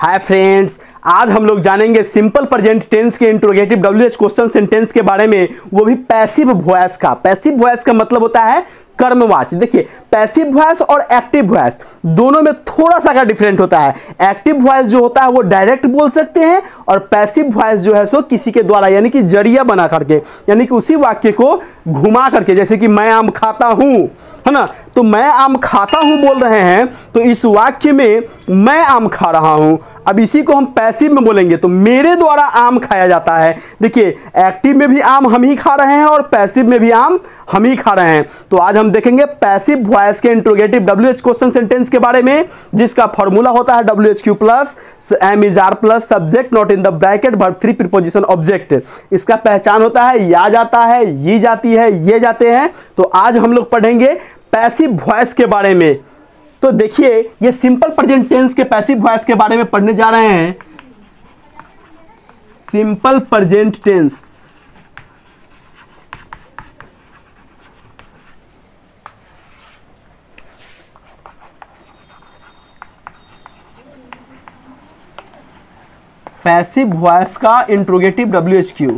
Hi friends, आज हम लोग जानेंगे सिंपल प्रेजेंट टेंस के इंट्रोगेटिव WH क्वेश्चन सेंटेंस के बारे में, वो भी पैसिव वॉइस का। पैसिव वॉइस का मतलब होता है कर्मवाची। देखिए, पैसिव वॉइस और एक्टिव वॉइस दोनों में थोड़ा सा का डिफरेंट होता है। एक्टिव वॉइस जो होता है वो डायरेक्ट बोल सकते हैं, और पैसिव वॉइस जो है सो किसी के द्वारा यानी कि जरिया बना करके, यानी कि उसी वाक्य को घुमा करके, जैसे कि मैं आम खाता हूं, है ना, तो मैं आम खाता हूं बोल रहे हैं, तो इस वाक्य में मैं आम खा रहा हूं। अब इसी को हम पैसिव में बोलेंगे तो मेरे द्वारा आम खाया जाता है। देखिए, एक्टिव में भी आम हम ही खा रहे हैं और पैसिव में भी आम हम ही खा रहे हैं। तो आज हम देखेंगे पैसिव वॉइस के इंट्रोगेटिव WH क्वेश्चन सेंटेंस के बारे में, जिसका फॉर्मूला होता है WHQ plus M is R plus subject not in the bracket verb 3 preposition object. इसका पहचान होता है या जाता है, ये जाती है, ये जाते हैं। तो आज हम लोग पढ़ेंगे पैसिव वॉइस के बारे में। तो देखिए, ये सिंपल प्रेजेंट टेंस के पैसिव वॉइस के बारे में पढ़ने जा रहे हैं। Simple present tense, passive voice का इंट्रोगेटिव WHQ।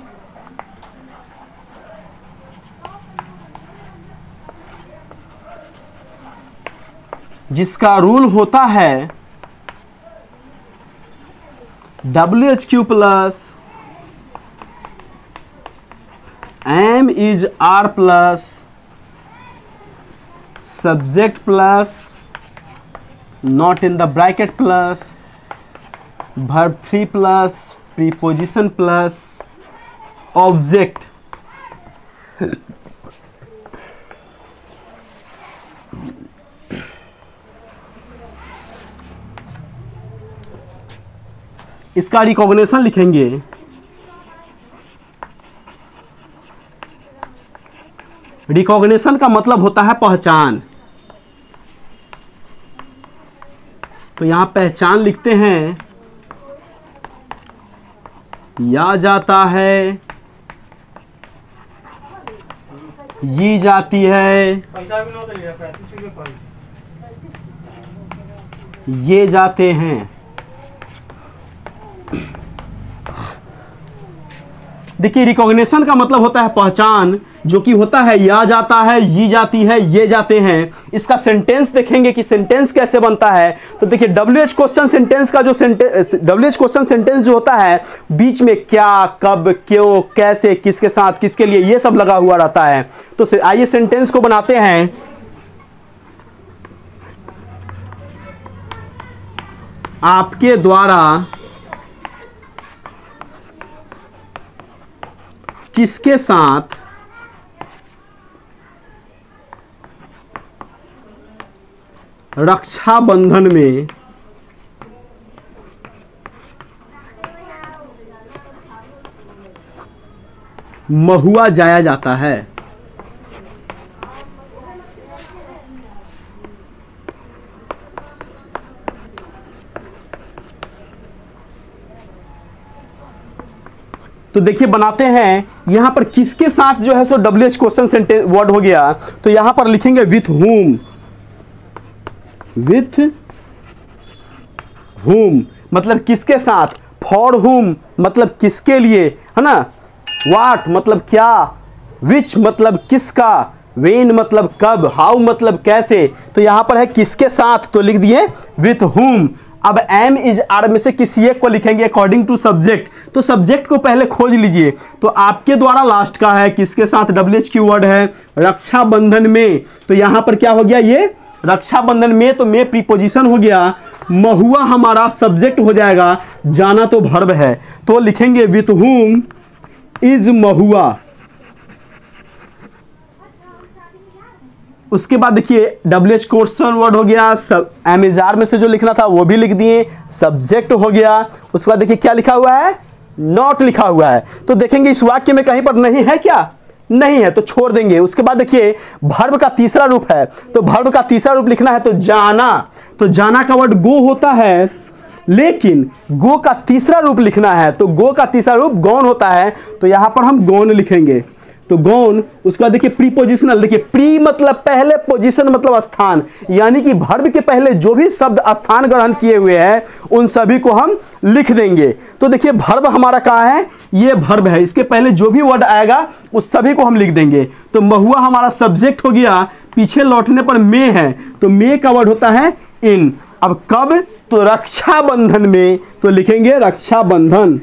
जिसका रूल होता है WHQ plus M is R plus subject plus not in the bracket plus verb 3 plus preposition plus object. इसका रिकॉग्निशन लिखेंगे। रिकॉग्निशन का मतलब होता है पहचान। तो यहां पहचान लिखते हैं, या जाता है, ये जाती है, ये जाते हैं। देखिए, रिकॉग्निशन का मतलब होता है पहचान, जो कि होता है या जाता है, ये जाती है, ये जाते हैं। इसका सेंटेंस देखेंगे कि सेंटेंस कैसे बनता है। तो देखिए, WH क्वेश्चन सेंटेंस का जो WH क्वेश्चन सेंटेंस जो होता है, बीच में क्या, कब, क्यों, कैसे, किसके साथ, किसके लिए, ये सब लगा हुआ रहता है। तो आइए सेंटेंस को बनाते हैं। आपके द्वारा किसके साथ रक्षाबंधन में महुआ जाया जाता है। तो देखिए, बनाते हैं। यहां पर किसके साथ जो है सो WH क्वेश्चन सेंटेंस वर्ड हो गया, तो यहां पर लिखेंगे विथ whom। विथ whom मतलब किसके साथ, फॉर whom मतलब किसके लिए, है ना, व्हाट मतलब क्या, विच मतलब किसका, वेन मतलब कब, हाउ मतलब कैसे। तो यहां पर है किसके साथ, तो लिख दिए विथ whom। अब M is R में से किसी एक को लिखेंगे अकॉर्डिंग टू सब्जेक्ट। तो सब्जेक्ट को पहले खोज लीजिए। तो आपके द्वारा लास्ट का है, किसके साथ, WHQ वर्ड है रक्षाबंधन में। तो यहां पर क्या हो गया, ये रक्षाबंधन में, तो में प्रीपोजिशन हो गया, महुआ हमारा सब्जेक्ट हो जाएगा, जाना तो वर्ब है। तो लिखेंगे विथ whom इज महुआ। उसके बाद देखिए, WH क्वेश्चन वर्ड हो गया, M is R में से जो लिखना था वो भी लिख दिए, सब्जेक्ट हो गया। उसके बाद देखिए क्या लिखा हुआ है, नॉट लिखा हुआ है। तो देखेंगे इस वाक्य में कहीं पर नहीं है क्या, नहीं है, तो छोड़ देंगे। उसके बाद देखिए, वर्ब का तीसरा रूप है, तो वर्ब का तीसरा रूप लिखना है, तो जाना। तो जाना का वर्ड गो होता है, लेकिन गो का तीसरा रूप लिखना है, तो गो का तीसरा रूप गॉन होता है। तो यहां पर हम गॉन लिखेंगे। तो गॉन। उसके बाद देखिए प्रीपोजिशनल, देखिए प्री मतलब पहले, पोजीशन मतलब स्थान, यानी कि वर्ब के पहले जो भी शब्द स्थान ग्रहण किए हुए हैं उन सभी को हम लिख देंगे। तो देखिए वर्ब हमारा कहाँ है, ये वर्ब है, इसके पहले जो भी वर्ड आएगा उस सभी को हम लिख देंगे। तो महुआ हमारा सब्जेक्ट हो गया, पीछे लौटने पर मे है, तो मे का वर्ड होता है इन। अब कब, तो रक्षाबंधन में, तो लिखेंगे रक्षाबंधन,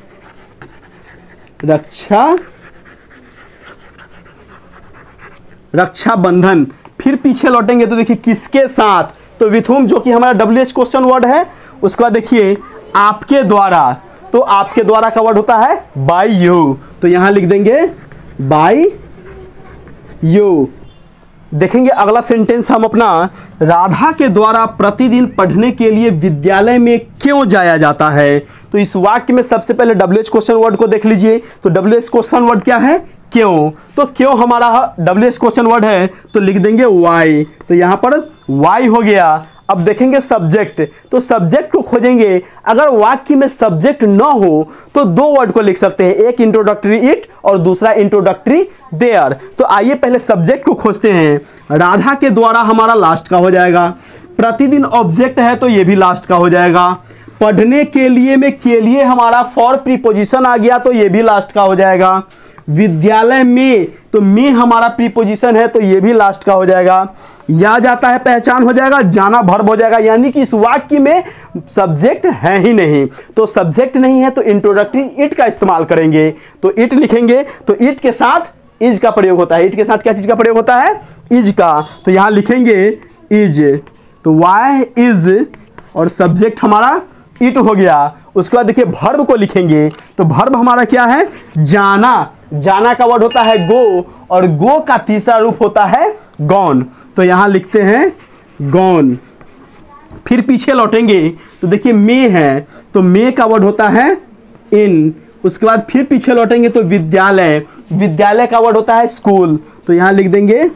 रक्षाबंधन। फिर पीछे लौटेंगे तो देखिए किसके साथ, तो विथ हुम जो कि हमारा WH क्वेश्चन वर्ड है। उसके बाद देखिए आपके द्वारा, तो आपके द्वारा का वर्ड होता है बाय यू, तो यहां लिख देंगे बाय यू। देखेंगे अगला सेंटेंस हम अपना, राधा के द्वारा प्रतिदिन पढ़ने के लिए विद्यालय में क्यों जाया जाता है। तो इस वाक्य में सबसे पहले WH क्वेश्चन वर्ड को देख लीजिए। तो WH क्वेश्चन वर्ड क्या है, क्यों। तो क्यों हमारा WH क्वेश्चन वर्ड है, तो लिख देंगे वाई, तो यहां पर वाई हो गया। अब देखेंगे सब्जेक्ट, तो सब्जेक्ट को खोजेंगे। अगर वाक्य में सब्जेक्ट न हो तो दो वर्ड को लिख सकते हैं, एक इंट्रोडक्टरी इट और दूसरा इंट्रोडक्टरी देयर। तो आइए पहले सब्जेक्ट को खोजते हैं। राधा के द्वारा हमारा लास्ट का हो जाएगा, प्रतिदिन ऑब्जेक्ट है तो ये भी लास्ट का हो जाएगा, पढ़ने के लिए में के लिए हमारा फॉर प्रीपोजिशन आ गया तो ये भी लास्ट का हो जाएगा, विद्यालय में तो में हमारा प्रीपोजिशन है तो ये भी लास्ट का हो जाएगा, या जाता है पहचान हो जाएगा, जाना वर्ब हो जाएगा। यानी कि इस वाक्य में सब्जेक्ट है ही नहीं, तो सब्जेक्ट नहीं है तो इंट्रोडक्टरी इट का इस्तेमाल करेंगे। तो इट लिखेंगे, तो इट के साथ इज का प्रयोग होता है। इट के साथ क्या चीज का प्रयोग होता है, इज का। तो यहां लिखेंगे इज, तो वाई इज और सब्जेक्ट हमारा इट हो गया। उसके बाद देखिए वर्ब को लिखेंगे, तो वर्ब हमारा क्या है, जाना। जाना का वर्ड होता है गो और गो का तीसरा रूप होता है गॉन, तो यहां लिखते हैं गॉन। फिर पीछे लौटेंगे तो देखिए मे है, तो मे का वर्ड होता है इन। उसके बाद फिर पीछे लौटेंगे तो विद्यालय, विद्यालय का वर्ड होता है स्कूल, तो यहां लिख देंगे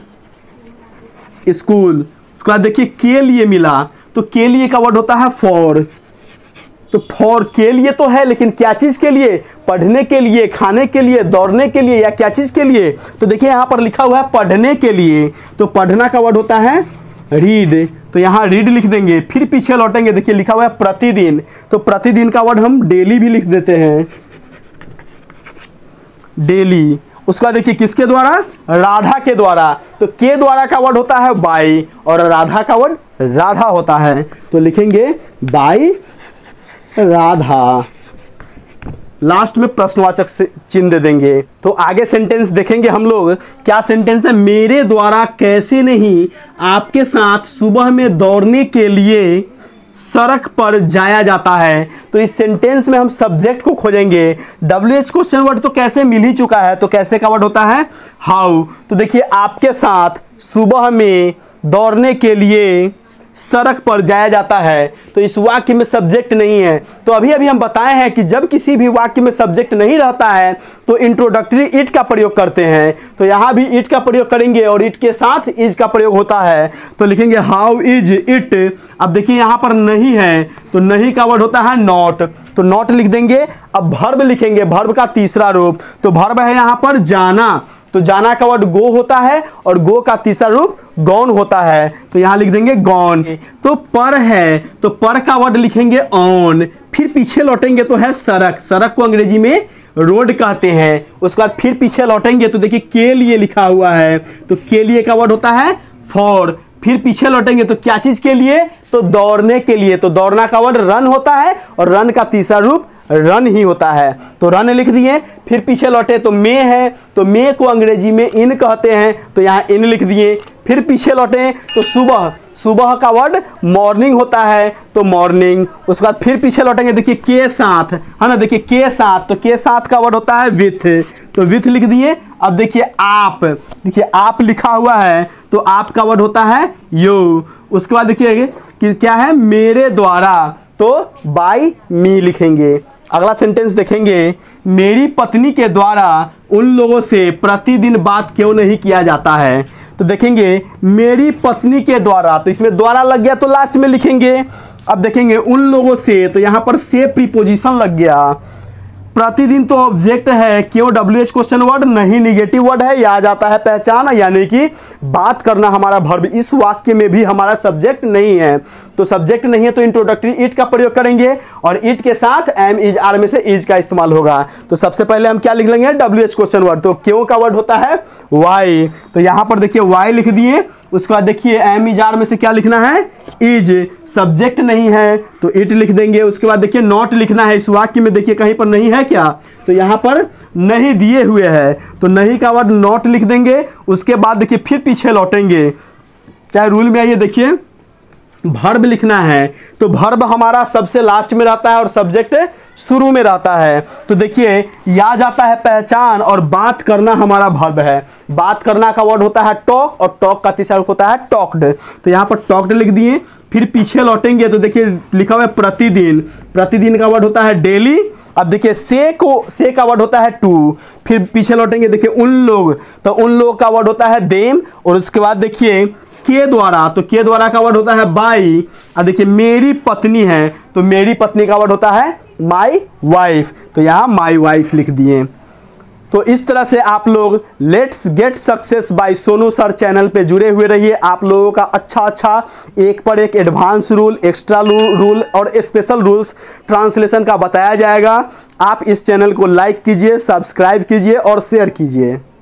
स्कूल। उसके बाद देखिए के लिए मिला, तो के लिए का वर्ड होता है फॉर, तो फॉर के लिए तो है लेकिन क्या चीज के लिए, पढ़ने के लिए, खाने के लिए, दौड़ने के लिए, या क्या चीज के लिए। तो देखिए यहां पर लिखा हुआ है पढ़ने के लिए, तो पढ़ना का वर्ड होता है रीड, तो यहां रीड लिख देंगे। फिर पीछे लौटेंगे, देखिए लिखा हुआ है प्रतिदिन, तो प्रतिदिन का वर्ड हम डेली भी लिख देते हैं, डेली। उसका देखिए किसके द्वारा, राधा के द्वारा, तो के द्वारा का वर्ड होता है बाई और राधा का वर्ड राधा होता है, तो लिखेंगे बाई राधा। लास्ट में प्रश्नवाचक से चिन्ह दे देंगे। तो आगे सेंटेंस देखेंगे हम लोग, क्या सेंटेंस है, मेरे द्वारा कैसे नहीं आपके साथ सुबह में दौड़ने के लिए सड़क पर जाया जाता है। तो इस सेंटेंस में हम सब्जेक्ट को खोजेंगे। WH क्वेश्चन वर्ड तो कैसे मिल ही चुका है, तो कैसे का वर्ड होता है हाउ। तो देखिए आपके साथ सुबह में दौड़ने के लिए सड़क पर जाया जाता है, तो इस वाक्य में सब्जेक्ट नहीं है। तो अभी अभी हम बताए हैं कि जब किसी भी वाक्य में सब्जेक्ट नहीं रहता है तो इंट्रोडक्टरी इट का प्रयोग करते हैं, तो यहां भी इट का प्रयोग करेंगे और इट के साथ इज का प्रयोग होता है, तो लिखेंगे हाउ इज इट। अब देखिए यहां पर नहीं है, तो नहीं का वर्ड होता है नॉट, तो नॉट लिख देंगे। अब वर्ब लिखेंगे, वर्ब का तीसरा रूप, तो वर्ब है यहां पर जाना, तो जाना का वर्ड गो होता है और गो का तीसरा रूप गॉन होता है, तो यहां लिख देंगे गॉन। तो पर है, तो पर का वर्ड लिखेंगे ऑन। फिर पीछे लौटेंगे तो है सड़क, सड़क को अंग्रेजी में रोड कहते हैं। उसके बाद फिर पीछे लौटेंगे तो देखिए के लिए लिखा हुआ है, तो के लिए का वर्ड होता है फॉर। फिर पीछे लौटेंगे तो क्या चीज के लिए, तो दौड़ने के लिए, तो दौड़ना का वर्ड रन होता है और रन का तीसरा रूप रन ही होता है, तो रन लिख दिए। फिर पीछे लौटे तो मे है, तो मे को अंग्रेजी में इन कहते हैं, तो यहाँ इन लिख दिए। फिर पीछे लौटे तो सुबह, सुबह का वर्ड मॉर्निंग होता है, तो मॉर्निंग। उसके बाद फिर पीछे लौटेंगे, देखिए के साथ है ना, देखिए के साथ, तो के साथ का वर्ड होता है विथ, तो विथ लिख दिए। अब देखिए आप, देखिए आप लिखा हुआ है, तो आप का वर्ड होता है यू। उसके बाद देखिए कि क्या है, मेरे द्वारा, तो बाय मी लिखेंगे। अगला सेंटेंस देखेंगे, मेरी पत्नी के द्वारा उन लोगों से प्रतिदिन बात क्यों नहीं किया जाता है। तो देखेंगे मेरी पत्नी के द्वारा, तो इसमें द्वारा लग गया तो लास्ट में लिखेंगे। अब देखेंगे उन लोगों से, तो यहां पर से प्रीपोजिशन लग गया, प्रतिदिन तो ऑब्जेक्ट है, क्यों WH क्वेश्चन वर्ड नहीं, निगेटिव वर्ड है, या जाता है पहचान, यानी कि बात करना हमारा वर्ब। इस वाक्य में भी हमारा सब्जेक्ट नहीं है, तो सब्जेक्ट नहीं है तो इंट्रोडक्टरी इट का प्रयोग करेंगे और इट के साथ एम इज आर में से इज का इस्तेमाल होगा। तो सबसे पहले हम क्या लिख लेंगे, WH क्वेश्चन वर्ड। तो क्यों का वर्ड होता है वाई, तो यहां पर देखिए वाई लिख दिए। उसके बाद देखिए एम इज आर में से क्या लिखना है, इज, सब्जेक्ट नहीं है तो इट लिख देंगे। उसके बाद देखिए नॉट लिखना है, इस वाक्य में देखिए कहीं पर नहीं है क्या, तो यहाँ पर नहीं दिए हुए है तो नहीं का वर्ड नॉट लिख देंगे। उसके बाद देखिए फिर पीछे लौटेंगे, चाहे रूल में आइए, देखिए वर्ब लिखना है तो वर्ब हमारा सबसे लास्ट में रहता है और सब्जेक्ट शुरू में रहता है। तो देखिए या जाता है पहचान और बात करना हमारा वर्ब है। बात करना का वर्ड होता है टॉक और टॉक का तीसरा रूप होता है टॉक्ड। तो यहाँ पर टॉक्ड लिख दिए। फिर पीछे लौटेंगे तो देखिए लिखा हुआ है प्रतिदिन, प्रतिदिन का वर्ड होता है डेली। अब देखिए से का वर्ड होता है टू। फिर पीछे लौटेंगे देखिए उन लोग, तो उन लोग का वर्ड होता है देम। और उसके बाद देखिए के द्वारा, तो के द्वारा का वर्ड होता है बाई। अब देखिए मेरी पत्नी है तो मेरी पत्नी का वर्ड होता है माई वाइफ, तो यहाँ माई वाइफ लिख दिए। तो इस तरह से आप लोग let's get success by Sonu sir channel पे जुड़े हुए रहिए। आप लोगों का अच्छा एक पर एक एडवांस रूल, एक्स्ट्रा रूल और स्पेशल रूल्स ट्रांसलेशन का बताया जाएगा। आप इस चैनल को लाइक कीजिए, सब्सक्राइब कीजिए और शेयर कीजिए।